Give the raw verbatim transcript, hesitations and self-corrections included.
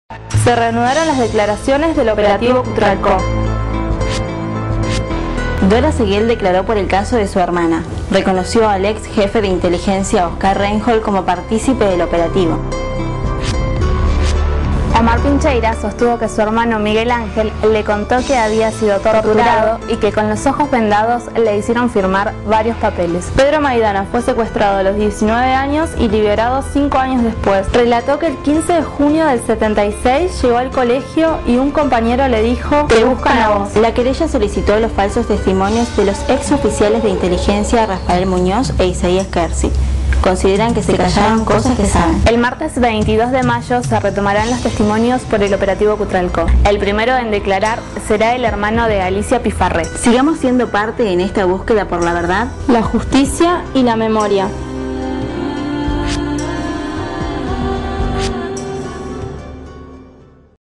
Se reanudaron las declaraciones del operativo Cutralcó. Dora Seguel declaró por el caso de su hermana. Reconoció al ex jefe de inteligencia Oscar Reinhold como partícipe del operativo. Omar Pincheira sostuvo que su hermano Miguel Ángel le contó que había sido torturado y que con los ojos vendados le hicieron firmar varios papeles. Pedro Maidana fue secuestrado a los diecinueve años y liberado cinco años después. Relató que el quince de junio del setenta y seis llegó al colegio y un compañero le dijo: "Te buscan a vos". La querella solicitó los falsos testimonios de los ex oficiales de inteligencia Rafael Muñoz e Isaías Kersi. Consideran que se callaron cosas que saben. El martes veintidós de mayo se retomarán los testimonios por el operativo Cutralcó. El primero en declarar será el hermano de Alicia Pifarré. Sigamos siendo parte en esta búsqueda por la verdad, la justicia y la memoria.